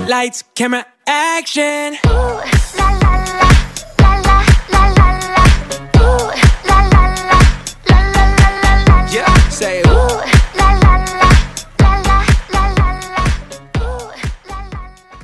Lights, camera, action. Ooh, la la la, la la la la la. Ooh, la la la, la la la la la. Yeah, say ooh. Ooh, la la la, la la la la la. Ooh, la la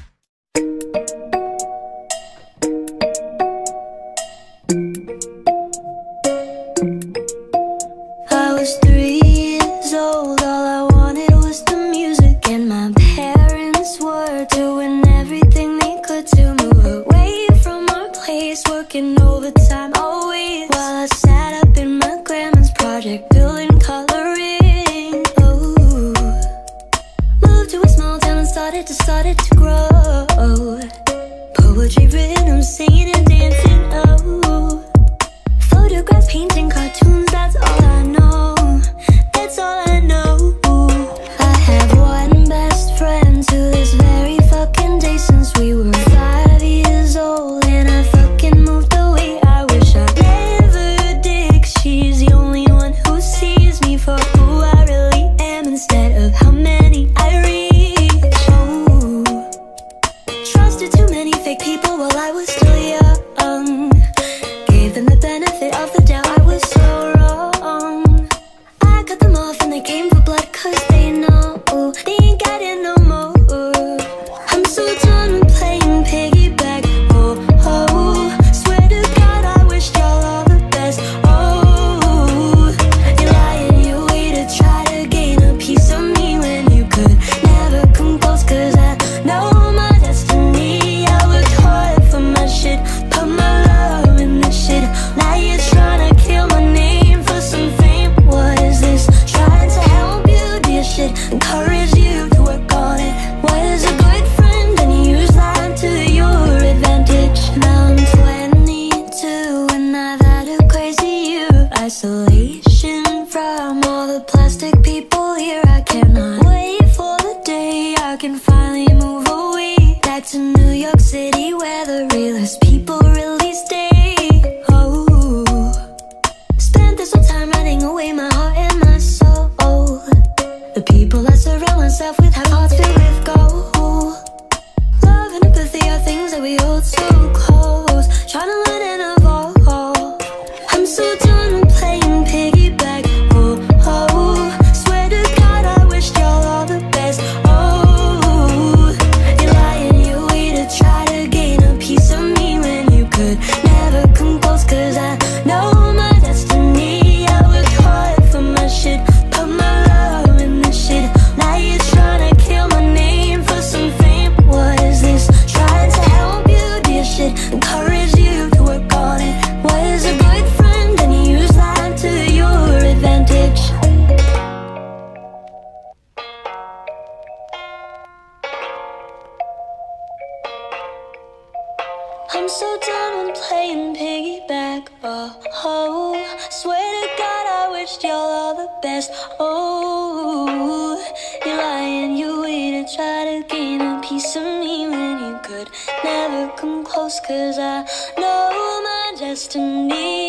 la. I was 3 years old. All I wanted was the music, and my parents were doing everything they could to move away from our place, working overtime always, while I sat up in my grandma's project building, coloring. Oh, moved to a small town and started to grow. Poetry, rhythm, singing and dancing. Oh, photographs, painting, cartoons, that's all I know. That's all I know. I have one best friend to this very fucking day, since we were 5 years old, and I fucking moved away. I wish I never did, 'cause she's the only one who sees me for who I really am, instead of how many I reach. Oh, trusted too many fake people while I was still young. Gave them the benefit of the doubt, I was so wrong. I cut them off and they came for blood, 'cause they know they ain't got it no more. I'm so done with playing piggyback. Oh, oh, swear to God I wish y'all all the best. Oh, you're lying, you waited, try to gain a piece of me when you could never come close, 'cause I know my destiny. I worked hard for my shit, put my love in this shit. Now you're trying to kill my name for some fame. What is this? Trying to help you do your shit, encourage you to work on it. Was a good friend and you use that to your advantage. Now I'm 22 and I've had a crazy year of isolation from all the plastic people here. I cannot wait for the day I can finally move away, back to New York City, where the realest people really stay. Oh, spent this whole time running away, my heart and my soul. The people I surround myself with have hearts filled with gold. Love and empathy are things that we hold so close, trying to learn and evolve. I'm so done with playing piggyback. Oh, oh, swear to God I wish y'all all the best. Oh, you're lying, you waited, try to gain a piece of me when you could never come close, 'cause I know my destiny. I worked hard for my shit, put my love in this shit. Now you're trying to kill my name for some fame. What is this? Trying to help you do your shit, encourage you to work on it. Was a good friend and you use that to your advantage. I'm so done with playing piggyback. Oh, oh, swear to God I wished y'all all the best. Oh, you're lying, you waited, try to gain a piece of me when you could never come close, 'cause I know my destiny.